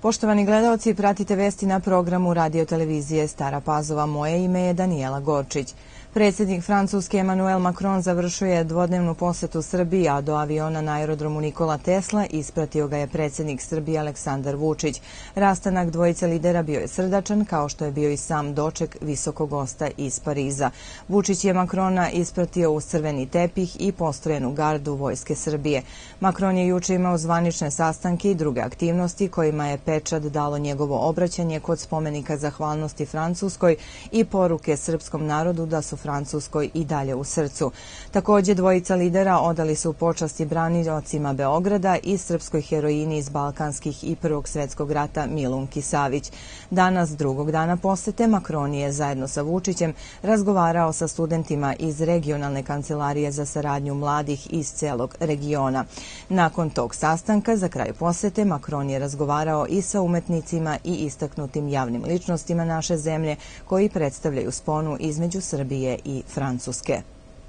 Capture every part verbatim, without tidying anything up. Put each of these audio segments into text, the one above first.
Poštovani gledaoci, pratite vesti na programu radio televizije Stara Pazova. Moje ime je Danijela Gorčić. Predsjednik Francuske Emmanuel Macron završio je dvodnevnu posetu Srbiji, a do aviona na aerodromu Nikola Tesla ispratio ga je predsjednik Srbije Aleksandar Vučić. Rastanak dvojice lidera bio je srdačan, kao što je bio i sam doček visokog gosta iz Pariza. Vučić je Macrona ispratio uz crveni tepih i postrojenu gardu Vojske Srbije. Macron je juče imao zvanične sastanke i druge aktivnosti kojima je pečat dalo njegovo obraćanje kod spomenika zahvalnosti Francuskoj i poruke srpskom narodu da su Francuskoj i dalje u srcu. Također dvojica lidera odali su počasti braniocima Beograda i srpskoj heroini iz Balkanskih i Prvog svjetskog rata Milunki Savić. Danas, drugog dana posete, Macron je zajedno sa Vučićem razgovarao sa studentima iz regionalne kancelarije za saradnju mladih iz celog regiona. Nakon tog sastanka, za kraj posete, Macron je razgovarao i sa umetnicima i istaknutim javnim ličnostima naše zemlje koji predstavljaju sponu između Srbije i Francuske.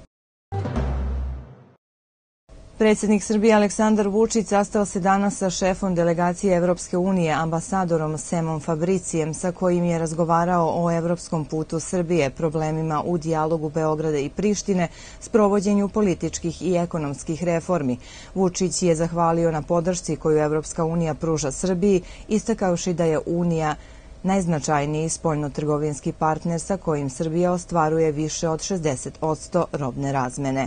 Predsjednik Srbije Aleksandar Vučić sastao se danas sa šefom delegacije Evropske unije, ambasadorom Semom Fabricijem, sa kojim je razgovarao o evropskom putu Srbije, problemima u dijalogu Beograda i Prištine, sprovođenju političkih i ekonomskih reformi. Vučić je zahvalio na podršci koju Evropska unija pruža Srbiji, istakavši da je Unija najznačajniji spoljno-trgovinski partner sa kojim Srbija ostvaruje više od šezdeset posto robne razmene.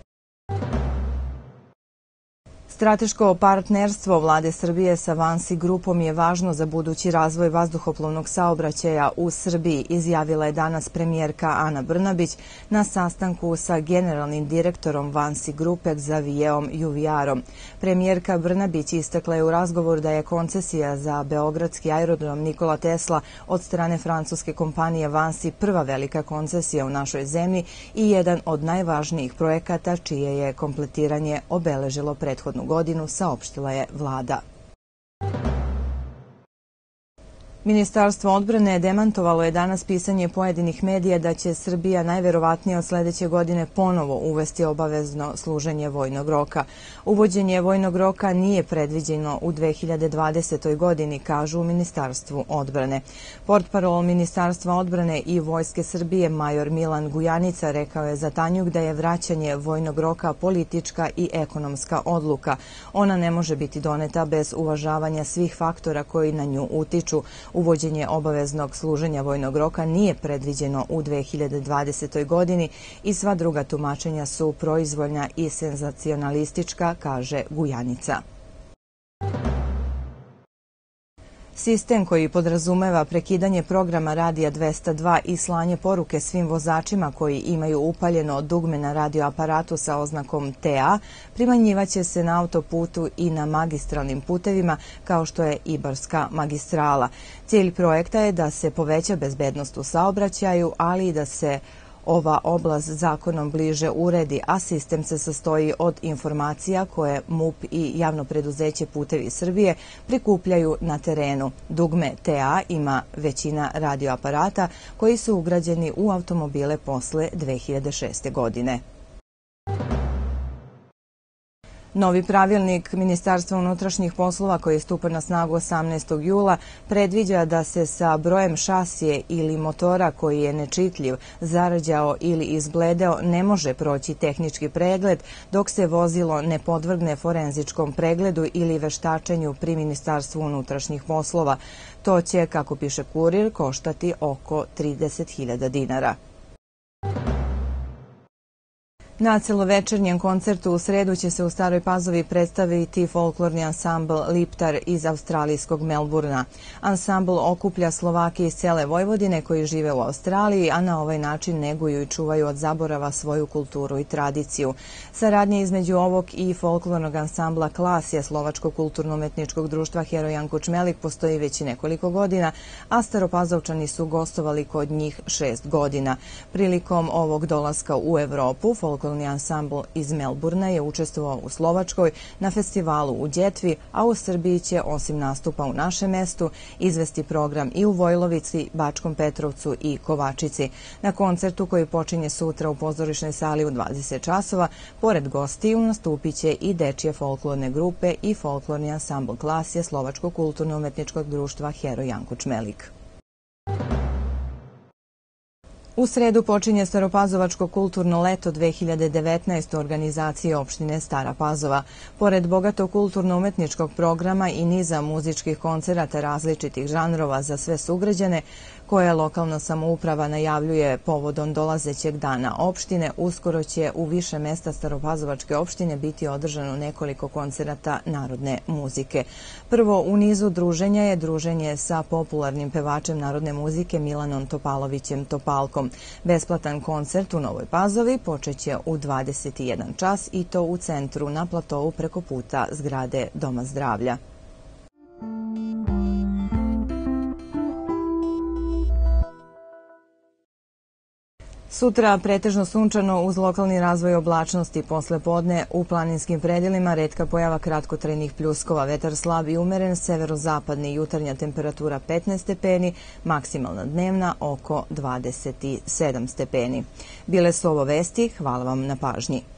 Strateško partnerstvo vlade Srbije sa Vansi grupom je važno za budući razvoj vazduhoplovnog saobraćaja u Srbiji, izjavila je danas premijerka Ana Brnabić na sastanku sa generalnim direktorom Vansi grupe Xavierom Juvijarom. Premijerka Brnabić istakla je u razgovor da je koncesija za beogradski aerodrom Nikola Tesla od strane francuske kompanije Vansi prva velika koncesija u našoj zemlji i jedan od najvažnijih projekata čije je kompletiranje obeležilo prethodnu godinu, saopštila je vlada. Ministarstvo odbrane demantovalo je danas pisanje pojedinih medija da će Srbija najverovatnije od sljedeće godine ponovo uvesti obavezno služenje vojnog roka. Uvođenje vojnog roka nije predviđeno u dve hiljade dvadesetoj godini, kažu u Ministarstvu odbrane. Portparol Ministarstva odbrane i Vojske Srbije major Milan Gujanica rekao je za Tanjug da je vraćanje vojnog roka politička i ekonomska odluka. Ona ne može biti doneta bez uvažavanja svih faktora koji na nju utiču. Uvođenje obaveznog služenja vojnog roka nije predviđeno u dve hiljade dvadesetoj godini i sva druga tumačenja su proizvoljna i senzacionalistička, kaže Gujanica. Sistem koji podrazumeva prekidanje programa Radija dvesta dva i slanje poruke svim vozačima koji imaju upaljeno dugme na radioaparatu sa oznakom T A primanjivaće se na autoputu i na magistralnim putevima kao što je Ibarska magistrala. Cilj projekta je da se poveća bezbednost u saobraćaju, ali i da se ova oblast zakonom bliže uredi, a sistem se sastoji od informacija koje M U P i javno preduzeće Putevi Srbije prikupljaju na terenu. Dugme T A ima većina radioaparata koji su ugrađeni u automobile posle dve hiljade šeste. godine. Novi pravilnik Ministarstva unutrašnjih poslova koji stupa na snagu osamnaestog jula predviđa da se sa brojem šasije ili motora koji je nečitljiv, zarađao ili izbledeo ne može proći tehnički pregled dok se vozilo ne podvrgne forenzičkom pregledu ili veštačenju pri Ministarstvu unutrašnjih poslova. To će, kako piše Kurir, koštati oko trideset hiljada dinara. Na celovečernjem koncertu u sredu će se u Staroj Pazovi predstaviti folklorni ansambl Liptar iz australijskog Melburna. Ansambl okuplja Slovake iz cele Vojvodine koji žive u Australiji, a na ovaj način neguju i čuvaju od zaborava svoju kulturu i tradiciju. Saradnja između ovog i folklornog ansambla Klasija Slovačkog kulturno-umetničkog društva Herojan Kučmelik postoji već nekoliko godina, a Staropazovčani su gostovali kod njih šest godina. Prilikom ovog dolaska u Evropu, folklorni folklorni ansambl iz Melburna je učestvovao u Slovačkoj na festivalu u Đetvi, a u Srbiji će, osim nastupa u našem mestu, izvesti program i u Vojlovici, Bačkom Petrovcu i Kovačici. Na koncertu koji počinje sutra u pozorišnoj sali u dvadeset časova, pored gostiju nastupit će i dečije folklorne grupe i folklorni ansambl Klasje Slovačkog kulturno-umetničkog društva Heroj Janko Čmelik. U sredu počinje Staropazovačko kulturno leto dve hiljade devetnaest u organizaciji opštine Stara Pazova. Pored bogatog kulturno-umetničkog programa i niza muzičkih koncerata različitih žanrova za sve sugrađane, koje lokalna samouprava najavljuje povodom dolazećeg dana opštine, uskoro će u više mesta Staropazovačke opštine biti održano nekoliko koncerata narodne muzike. Prvo u nizu druženja je druženje sa popularnim pevačem narodne muzike Milanom Topalovićem Topalkom. Besplatan koncert u Novoj Pazovi počeće u dvadeset jedan čas i to u centru na platovu preko puta zgrade Doma zdravlja. Sutra pretežno sunčano uz lokalni razvoj oblačnosti, posle podne u planinskim predelima retka pojava kratkotrajnih pljuskova, vetar slab i umeren, severozapadni, jutarnja temperatura petnaest stepeni, maksimalna dnevna oko dvadeset sedam stepeni. Bile su ovo vesti, hvala vam na pažnji.